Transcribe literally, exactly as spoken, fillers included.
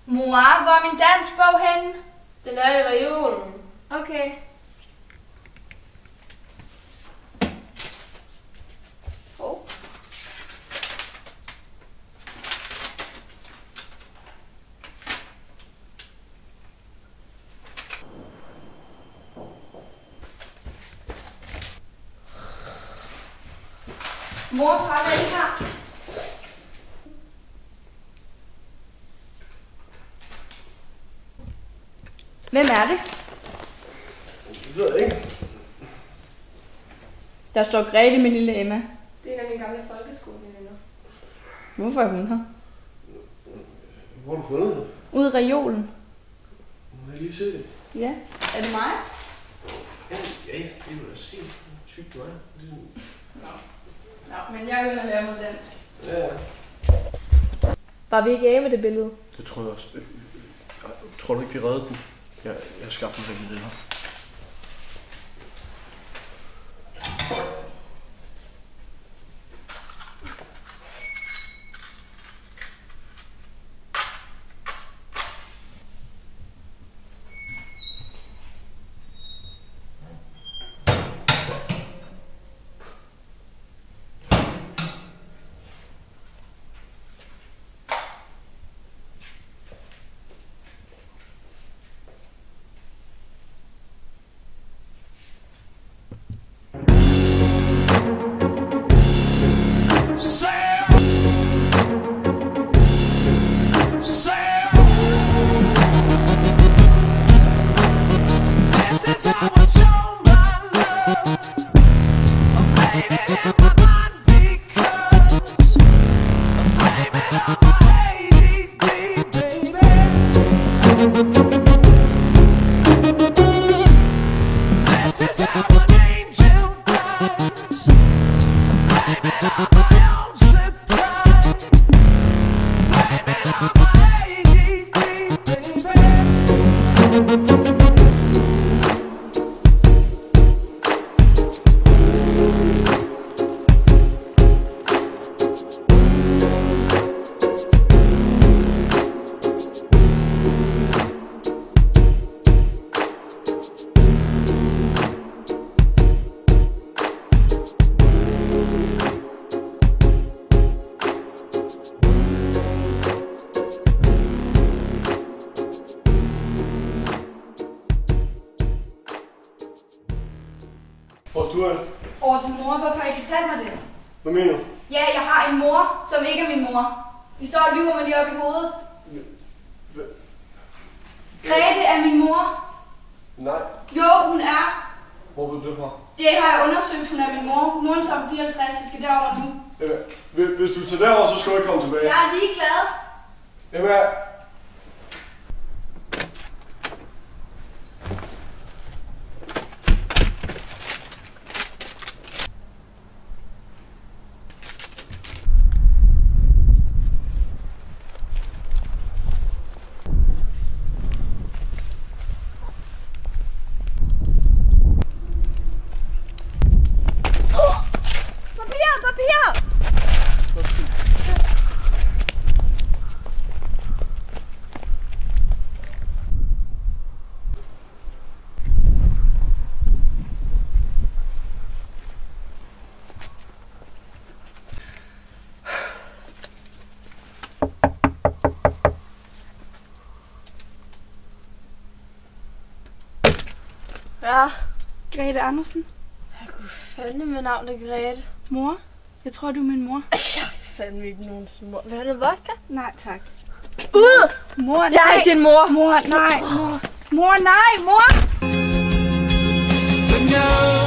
Mor, hvor er min danskbog henne? Den er i reolen. Okay. Oh. Mor, far, hvad er I her? Hvem er det? Det ved jeg ikke. Der står Grete med lille Emma. Det er en af mine gamle folkeskoleveninder. Hvorfor er hun her? Hvor har du fundet det? Ude i reolen. Må jeg lige se det? Ja. Er det mig? Ja, ja, det er jo da set. Tyk mig. Nå. Nå, men jeg vil have lære mod dansk. Ja, ja. Var vi ikke af med det billede? Det tror jeg også. Tror du ikke, vi reddede den? Jeg, jeg skabte den rigtig det her. Hvor er du hen? Over til mor, hvorfor har I fortalt mig det? Hvad mener du? Ja, jeg har en mor, som ikke er min mor. I står og lyver mig lige op i hovedet. Hvad? Grete er min mor. Nej. Jo, hun er. Hvor ved du det fra? Det har jeg undersøgt, hun er min mor. Nu er hun som fireoghalvtreds, jeg skal derover nu. Emma, hvis du tager derover, så skal du ikke komme tilbage. Jeg er ligeglad. Emma! Ja. Grete Andersen. Jeg kunne fandme med navnet Grete. Mor? Jeg tror, du er min mor. Jeg er fandme ikke nogen mor. Vil du have noget vodka? Nej, tak. Ud! Mor, nej. Jeg er ikke din mor. Mor, nej. Mor, mor nej. Mor! No.